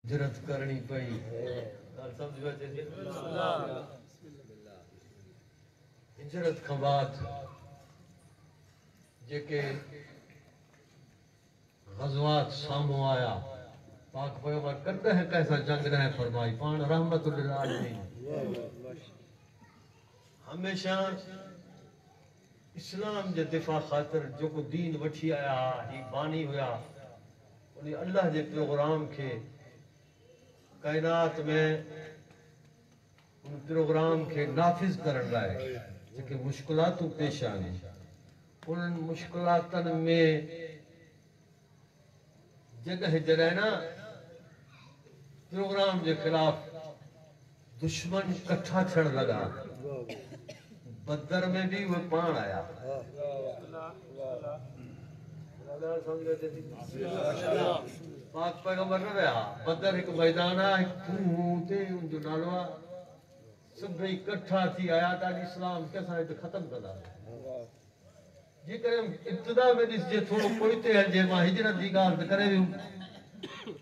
हिजरत करनी पई समझ में अचे हिजरत खां बाद जेके गज़वात साम्हूं आया पाक पैगंबर कॾहिं कैसा जंग न फरमाई पाण रहमतुल लिल आलमीन हमेशा इस्लाम जे दिफ़ा ख़ातिर जेको दीन वठी आया ही बानी हुआ उन अल्लाह जे प्रोग्राम के कायनात में उन प्रोग्राम के नाफिज करण लाइ जेके मुश्किलातूं पेश आहिनि उन मुश्किलातन में जगह जॾहिं न प्रोग्राम के खिलाफ दुश्मन कट्ठा थियण लगा बदर में भी वो पान आया पाक पैगंबर न विया बदर एक मैदान आहे ते उनजो नालो आहे सभई इकट्ठा थी आया त इस्लाम कंहिंसां हिते ख़तम कंदा जेकॾहिं इब्तिदा में ॾिसजे थोरो पोइते हलिजे मां हिजरत जी ॻाल्हि त करे वियुमि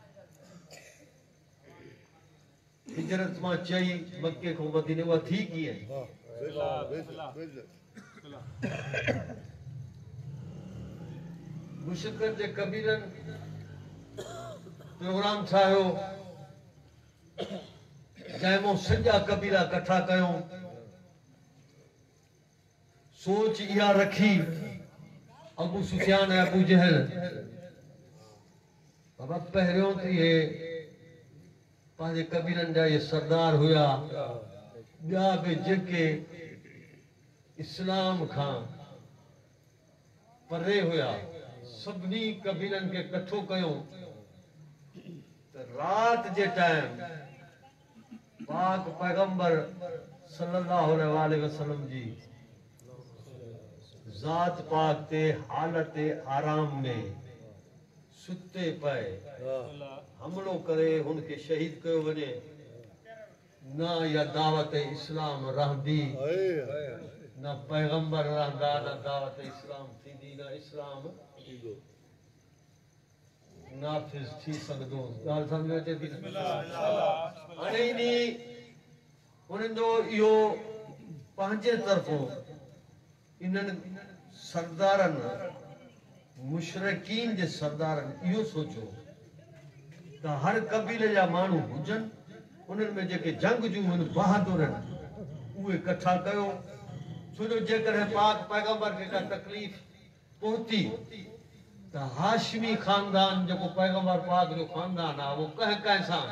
हिजरत मां चई मके खां मदीने उहा थी कीअं मुशरिकन जे कबीलनि प्रोग्राम ठाहियो जंहिंमें सॼा कबीला इकट्ठा कयूं सोच इहा रखी अबू सुफियान ऐं अबू जहल बाबा पहिरियों त इहे पंहिंजे कबीलनि जा इहे सरदार हुया ॿिया बि जेके इस्लाम खां परे हुया सभिनी कबीलनि खे इकट्ठो कयूं त रात जे टाइम पाक पैगंबर सल्लल्लाहु अलैहि वसल्लम जी ज़ात पाक ते हालत आराम में सुते पए हमलो करे उनके शहीद कयो वञे न या दावत इस्लाम रहंदी न पैगंबर रहंदा न दावत इस्लाम थींदी न इस्लाम नाफिज थी सकदो ॻाल्हि सम्झ में अचे थी हाणे उन्हनि जो इहो पंहिंजे तरफ़ों इन्हनि सरदारनि मुशरिकीन जे सरदारनि इहो सोचियो त हर कबीले जा माण्हू हुजनि उन्हनि में जेके जंगजू आहिनि बहादुर आहिनि उहे इकट्ठा कयो छो जो जेकॾहिं पाक पैगंबर खे का तकलीफ़ पहुती त हाशमी ख़ानदान जेको पैगंबर पाक जो ख़ानदान आहे उहो कंहिं कंहिं सां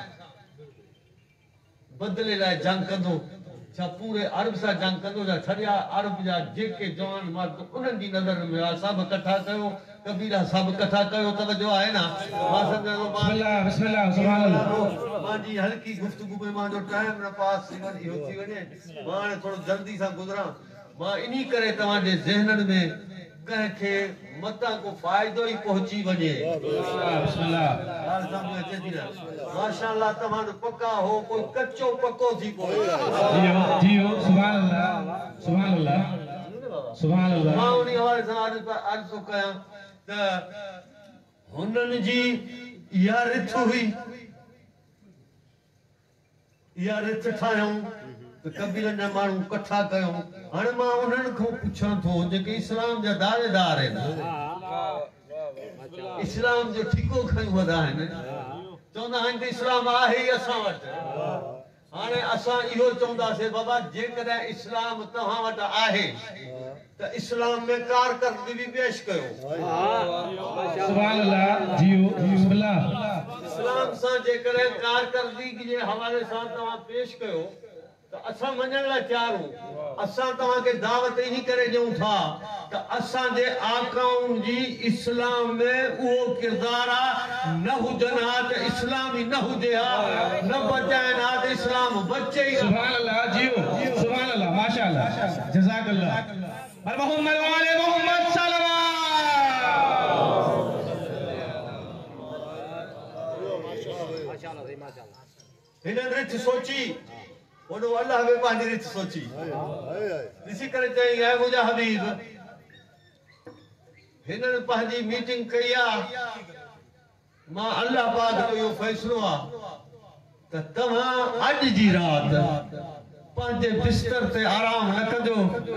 बदिले लाइ जंग कंदो छा पूरे अरब सां जंग कंदो छा सॼा अरब जा जेके जवान मर्द उन्हनि जी नज़र में आहे सभु इकट्ठा कयो कबीला सभु इकट्ठा कयो तवजो आहे न मां सम्झंदो बिस्मिल्लाह सुभान अल्लाह मांजी हल्की गुफ्तगू में मांजो टाइम न पास थी वञे इहो थी वञे मां हाणे थोरो जल्दी सां गुज़रां मां इन्ही करे तव्हांजे ज़हननि में कंहिंखे मतां को फ़ाइदो ई पहुची वञे माशाअल्लाह तव्हांजो पक्का हो कोई कच्चो पक्को थी पवे जी हो सुभान अल्लाह सुभान अल्लाह मां उन हवाले सां अर्ज़ थो कयां त हुननि जी इहा रिथ हुई इहा रिथ ठाहियूं त कबीलनि जा माण्हू इकट्ठा कयूं हाणे मां उन्हनि खां पुछां थो जेके इस्लाम जा दावेदार आहिनि इस्लाम जो ठीको खणी वधा आहिनि चवंदा आहिनि त इस्लाम आहे ई असां वटि हाणे असां इहो चवंदासीं बाबा जेकॾहिं इस्लाम तव्हां वटि आहे त इस्लाम में कारकर्दगी भी पेश कयो सुभान अल्लाह जी बिस्मिल्लाह इस्लाम सां जेकॾहिं कारकर्दगी जे हवाले सां तव्हां पेश कयो त असां मञण लाइ तयार हो असां तव्हांखे दावत इन्ही करे ॾियूं था त असांजे आकाउनि जी इस्लाम में उहो किरदार आहे न हुजनि हा त इस्लाम ई न हुजे हा न बचाइनि हा त इस्लाम बचे ई सुभान अल्लाह जी सुभान अल्लाह माशाअल्लाह जज़ाकल्लाह मोहम्मद वाले मोहम्मद माशाअल्लाह हिननि रिथ सोची उन्होंने अल्लाह में पानी रिथ सोची इसी करे चाहिए है मुझे हबीब हिनन पांजी मीटिंग कई मां अल्लाह पाक जो यो फैसलो आ त तव्हां अॼु जी राति पंहिंजे बिस्तर ते आराम न कजो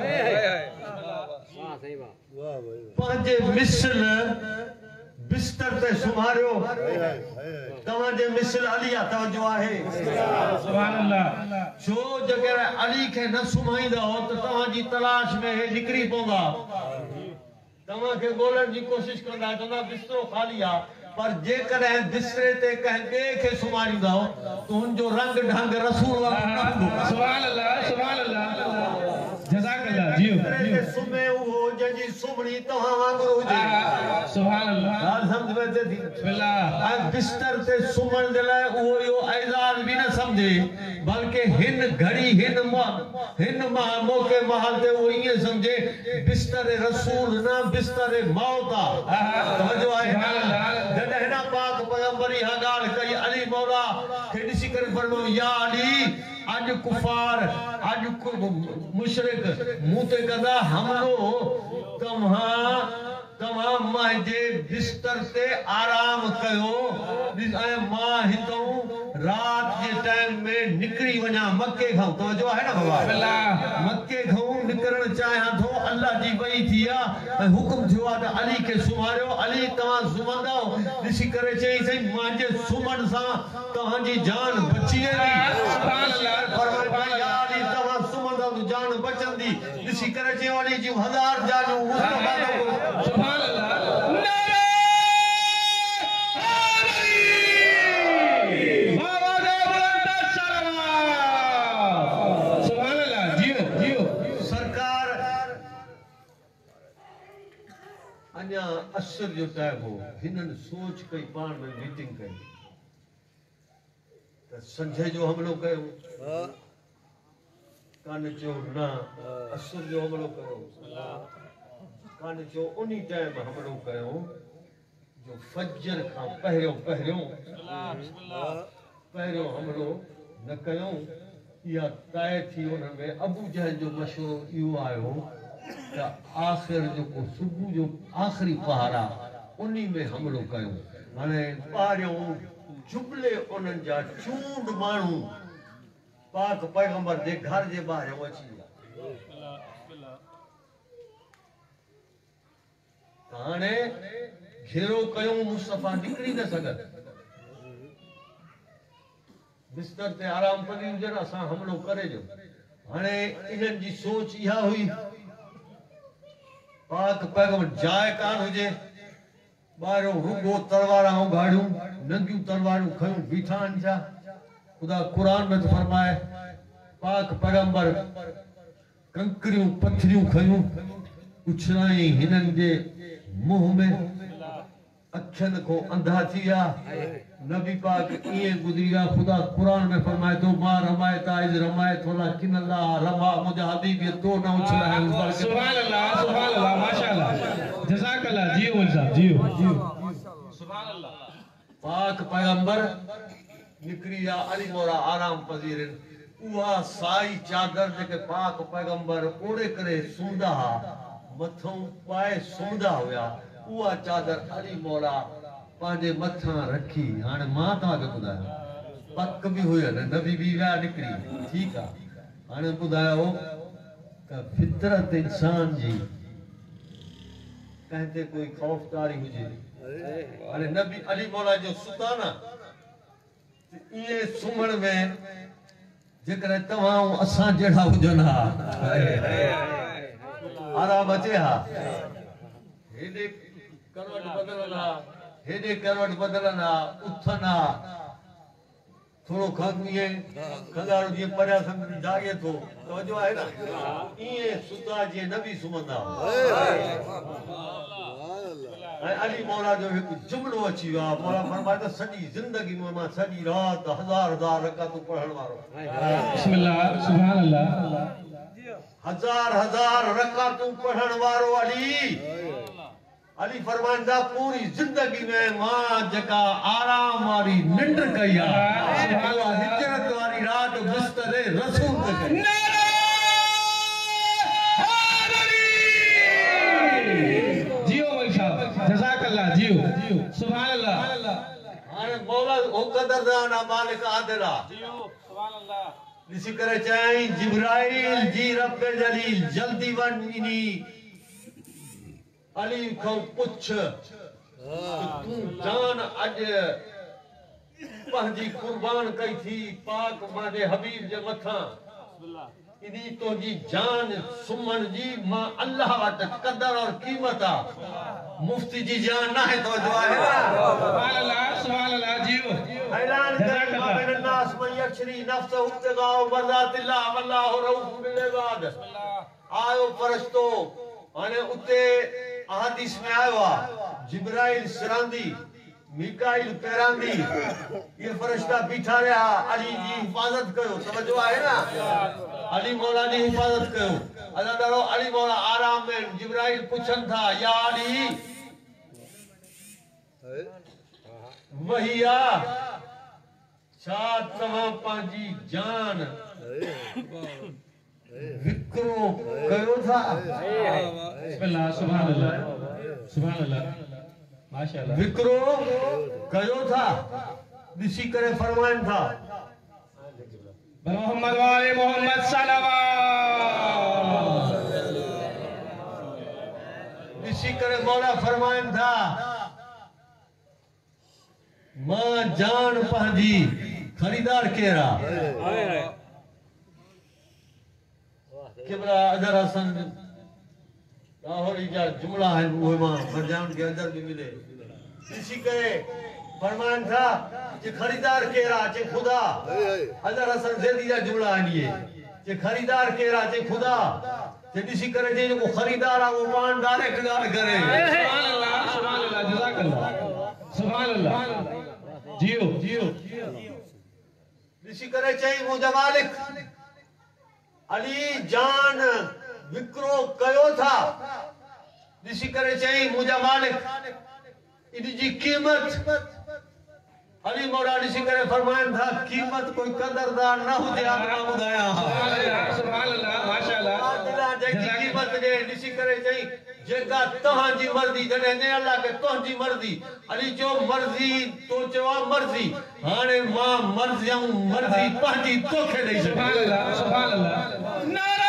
पंहिंजे मिसल बिस्तर ते सुम्हारियो तव्हांजे मिसल अली आहे तवजो आहे सुभान अल्लाह छो जगह अली खे न सुम्हाईंदा हो त तव्हांजी तलाश में हे निकिरी पवंदा तव्हांखे ॻोल्हण जी कोशिश कंदा चवंदा बिस्तरो ख़ाली आहे पर जेकॾहिं बिस्तरे ते कंहिं ॿिए खे सुम्हारींदा त हुनजो रंग ढंग रसूल वांगुरु न हूंदो सुभान अल्लाह जज़ाकल्लाह जियो सुम्हे उहो जंहिंजी सुम्हणी तव्हां वांगुरु हुजे सुभान अल्लाह ॻाल्हि सम्झ में अचे थी बिस्मिल्लाह ऐं बिस्तर ते सुम्हण जे लाइ उहो इहो एज़ाज़ बि न सम्झे बल्कि हिन घड़ी हिन मौक़े महल ते उहो ईअं सम्झे बिस्तर रसूल न बिस्तर मौत आहे तवजो आहे जॾहिं हिन पाक पैगंबर इहा ॻाल्हि कई अली मौला खे ॾिसी करे फरमायो या अली अॼु कुफार अॼु मुशरिक मूं ते कंदा हमलो तव्हां मुंहिंजे बिस्तर ते आराम कयो ऐं मां हितां रात जे टाइम में निकिरी वञा मके खां तवजो आहे न बाबा मके खां निकिरण चाहियां थो अल्लाह जी वही थी आहे ऐं हुकुम थियो आहे त अली खे सुम्हारियो अली तव्हां सुम्हंदा ॾिसी करे चई सही मुंहिंजे सुम्हण सां तव्हांजी जान बची वेंदी तव्हां सुम्हंदा त जान बचंदी ॾिसी करे चयो अली जूं 1000 जानूं सुभान अल्लाह असर जो टाइम हो हिननि सोच कई पाण में मीटिंग कई त संझे जो हमलो कयो कान चयो न असर जो हमलो कयो कान चयो उन्ही टाइम हमलो कयो जो फजर खां पहिरियों हमलो न कयो इहा तय थी उन्हनि में अबू जहल जो मशवरो इहो आयो आखिर जो को सुबह जो आखिरी पहाड़ा उन्हीं में हमलो कयो हाणे ॿारियों जुमले उन्हनि जा चूंड माण्हू पाक पैगंबर जे घर जे ॿाहिरियों अची विया हाणे घेरो कयूं मुस्तफ़ा निकिरी न सघनि बिस्तर ते आराम कंदी हुजनि असां हमलो करे ॾियो हाणे इन्हनि जी सोच इहा हुई पाक पैगंबर जाए कान हुजे ॿाहिरियों रुगो तलवारां उघाड़ियूं नंगियूं तलवारूं खयूं बीठा आहिनि छा ख़ुदा क़ुर में तो फरमाए पाक पैगंबर कंकरियूं पथरियूं खयूं उछलाई हिननि जे मुंह में अखियुनि को अंधा थी विया नबी पाक ईअं गुज़री विया ख़ुदा क़ुर में फरमाए थो मां रमायता इज़ रमायत वलाकिन अल्लाह रमा मुंहिंजा हबीब तो न उछलायो सुभान अल्लाह माशाअल्लाह जज़ाकल्लाह जियो वल साहब जियो सुभान अल्लाह पाक पैगंबर निकरी या अली मौला आराम पज़ीर उहा साई चादर जेके पाक पैगंबर ओड़े करे सुम्हंदा मथों पाए सुम्हंदा हुआ उहा चादर अली मौला पंहिंजे मथां रखी हाणे मां तव्हांखे ॿुधायो पक बि हुयनि नबी बि विया निकिरी ठीकु आहे हाणे ॿुधायो त फितरत इंसान जी कंहिं ते कोई ख़ौफ़दारी हुजे हाणे नबी अली मौला जो सुता न इएं सुम्हण में जेकॾहिं तव्हां असां जहिड़ा हुजनि हा आराम अचे हा हेॾे करवट बदलनि हा हेॾे करवट बदलनि हा उथनि हा थोरो खंघ ईअं खंघारो जीअं परियां जागे थो तवजो आहे न ईअं सुता जीअं नबी सुम्हंदा ऐं अली मौला जो हिकु जुमिलो अची वियो आहे मौला फरमाए त सॼी ज़िंदगी में मां सॼी राति 1000 रकातूं पढ़ण वारो बिस्मिल्लाह सुभान अल्लाह 1000 रकातूं पढ़ण वारो अली फरमाईंदा पूरी जिंदगी में मां जेका आराम वारी निंड कई आहे हिजरत वारी रात बिस्तर रसूल ते कई जियो भाई साहब जज़ाकल्लाह जियो सुभान अल्लाह मौला हो कदरदान मालिक आदिला जियो सुभान अल्लाह ॾिसी करे चई जिब्राइल जी रब जलील जल्दी वन इनी अली को पुछ तू जान अज पंहिंजी कुर्बान कई थी पाक मादे हबीब जे मथा इनी तो जी जान सुमन जी मां अल्लाह वट कदर और कीमत आ मुफ्ती जी जान ना है तो जो है सुभान अल्लाह जियो ऐलान करे माबेन नास मन यशरी नफ्स उब्तिगा वरजातिल्लाह वल्लाहु रऊफ बिल इबाद आयो फरिश्तो हाने उते अहादीस में आयो आ जिब्राइल सिरांदी मिकाइल पैरांदी ये फरिश्ता बीठा रहा अली जी हिफाजत कयो तवज्जो है ना अली मौला जी हिफाजत कयो अदा दरो अली मौला आराम में जिब्राइल पूछन था या अली वहिया छा तव्हां पंहिंजी जान विक्रो कयो था बिस्मिल्लाह सुभान अल्लाह माशाअल्लाह विक्रो कयो था ॾिसी करे फरमाइन था मोहम्मद वाले मोहम्मद सल्लल्लाहु ॾिसी करे मौला फरमाइन था मां जान पंहिंजी खरीदार केरा किबरा अजर हसन लाहौरी जा जुमला है वो मां मरजान के अंदर भी मिले इसी करे फरमान था कि खरीदार केरा चे खुदा अजर हसन जैदी जा जुमला है ये चे खरीदार केरा चे खुदा चे इसी करे जे को खरीदार आ वो मान डायरेक्ट गाल करे सुभान अल्लाह जज़ाकल्लाह सुभान अल्लाह जियो इसी करे चई मुझे मालिक अली जान विक्रो कयो था ॾिसी करे चई मुझा मालिक इन जी कीमत अली मौला ॾिसी करे फरमाइन था कीमत कोई कदरदार न हुजे आप ना ॿुधाया सुभान अल्लाह माशाअल्लाह दिला जेकी कीमत दे ॾिसी करे चई जेका तव्हांजी मर्ज़ी जॾहिं ने अल्लाह के तुंहिंजी मर्ज़ी अली जो मर्ज़ी तो चवा मर्ज़ी हाणे मां मर्ज़ी पंहिंजी तोखे ॾेई सुभान अल्लाह नारा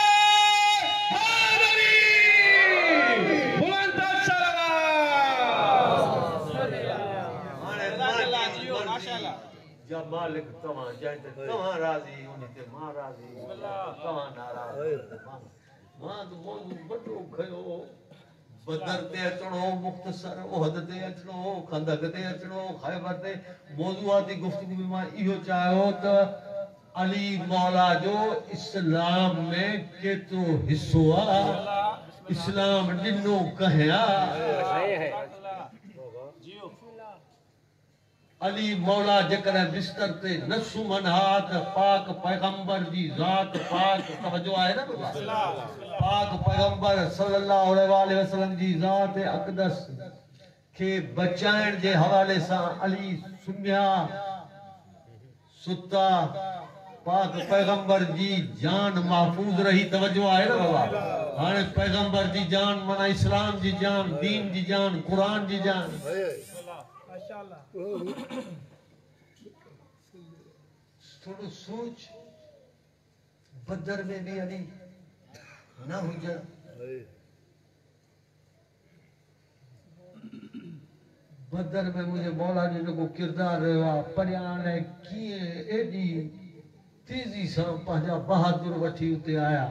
या मालिक तव्हां जंहिं ते तव्हां राज़ी उन ते मां राज़ी तव्हां नाराज़ मां तो मौजू वॾो खयो बदर ते अचणो मुख़्तसर उहद ते अचणो खंदक ते अचणो खैबर ते मौजूआती गुफ्तगू में मां इहो चाहियो त अली मौला जो इस्लाम में केतिरो हिस्सो आहे इस्लाम ॾिनो कहिया अली मौला जेकॾहिं बिस्तर ते न सुम्हनि हा त पाक पैगंबर जी ज़ात पाक तवज्जो आहे न पाक पैगंबर सल्लल्लाहु अलैहि वसल्लम जी ज़ात अक़दस खे बचाइण जे हवाले सां अली सुम्हिया सुता पाक पैगंबर जी जान महफूज रही तवज्जो आहे न बाबा हाणे पैगंबर जी जान माना इस्लाम जी जान दीन जी जान कुरान जी जान थोड़ो सोच बदर में भी अली ना हुजन बदर में मुझे मौला जो जेको किरदार रहियो आहे परियां लाइ कीअं एॾी तेज़ी सां पंहिंजा बहादुर वठी उते आया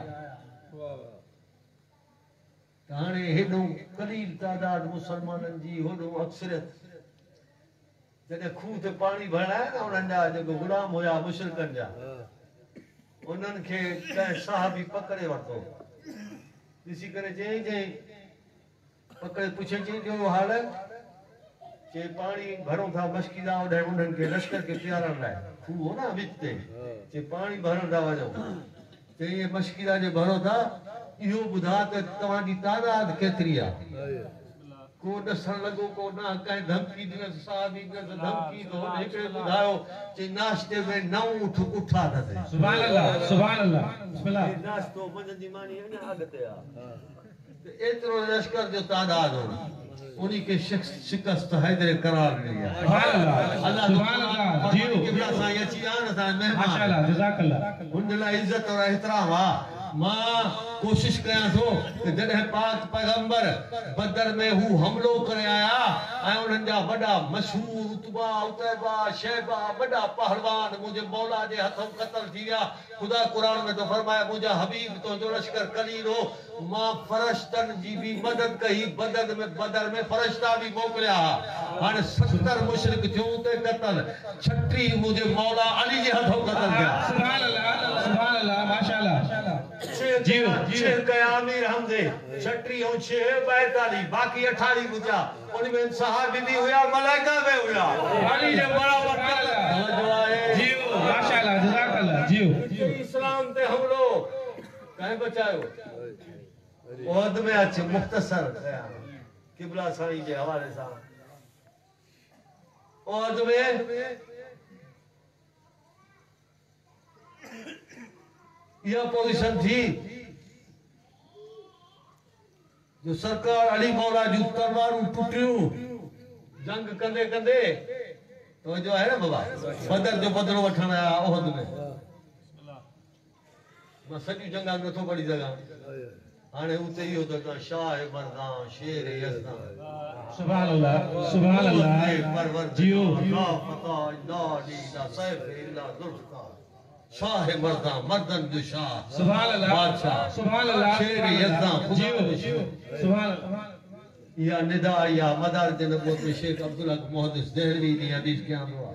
त हाणे हेॾो कलील तादाद मुसलमाननि जी होॾो अक्सरियत जॾहिं खूह ते पाणी भराया न उन्हनि जा जेको गुलाम हुया मुशरिकनि जा उन्हनि खे कंहिं साहबी पकड़े वरितो ॾिसी करे चई पकड़े पुछे चई ॿियो हाल चई पाणी भरूं था मश्कीदा होॾे उन्हनि खे लश्कर खे पीआरण लाइ खूह हो न विच ते चई पाणी भरण था वञो चई इहे मश्कीदा जे भरो था इहो ॿुधा त तव्हांजी तादाद केतिरी आहे को ॾसण लॻो को ना कंहिं धमकी ॾिनसि साहबी ॾिनसि धमकी त हुन हिकिड़े ॿुधायो चई नाश्ते में 9 उठा था थिए सुभान अल्लाह बिस्मिल्लाह नाश्तो मंझंदि जी मानी आहे न अॻिते आहे त एतिरो लश्कर जो तादाद हो उन्हीं के शिकस्त हैदर करार मिली है। अल्लाह सुभान अल्लाह जियो किबला साईं अची आन ता मेहमान माशाअल्लाह जज़ाकल्लाह उन लाइ इज्जत और एहतराम आ। मां कोशिश कयां थो कि जॾहिं पाक पैगंबर बदर में हू हमलो करे आया ऐं उन्हनि जा वॾा मशहूर उतबा उतैबा शैबा वॾा पहलवान मुंहिंजे मौला जे हथों क़त्ल थी विया। ख़ुदा क़ुरान में तो फरमाया मुंहिंजा हबीब तुंहिंजो लश्कर कलील हो। मां फरिश्तनि जी बि मदद कई। बदर में फरिश्ता बि मोकिलिया। हाणे 70 मुशरिक थियूं ते क़त्ल 36 मुंहिंजे मौला अली जे हथों क़त्ल थिया। सुभान अल्लाह माशाअल्लाह जियो जियो कयामीर हमदे 36 और 6 42 बाकी 28 बुझा उनमें सहाबी भी हुआ मलाइका में हुआ अली जे बराबर जो है जियो माशाअल्लाह जज़ाकल्लाह जियो इस्लाम ते हमलो कहीं बचायो ओहद में अच्छे मुख्तसर किबला साईं के हवाले से ओहद में यह पोजीशन थी जो सरकार अली मौला जूं तलवारूं टुटियूं जंग कंदे कंदे तो जो है ना बाबा बदर जो बदलो वठण आया ओहद में मां सॼी जंगा नथो पढ़ी सघां हाणे उते इहो त शाह मर्दां शेर यज़दां सुभान अल्लाह परवर जियो ला फता इल्ला लीला सैफ इल्ला जुल्फकार शाह मर्दां मर्दन जो शाह सुभान अल्लाह बादशाह सुभान अल्लाह शेर यज़दां जियो सुभान अल्लाह या निदा या मदारिज नबूवत में शेख अब्दुल हक मुहद्दिस देहलवी ने हदीस क्या हुआ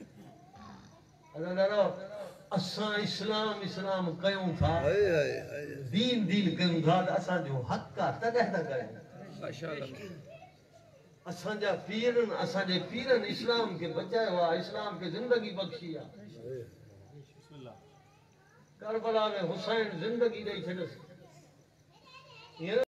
अल्लाह असा इस्लाम कयूं था दीन कयूं था असा जो हक आ तॾहिं था कयूं माशाअल्लाह असा जा पीरन इस्लाम के बचायो आ इस्लाम के जिंदगी बख्शी आ करबला में हुसैन जिंदगी ॾेई छॾियसि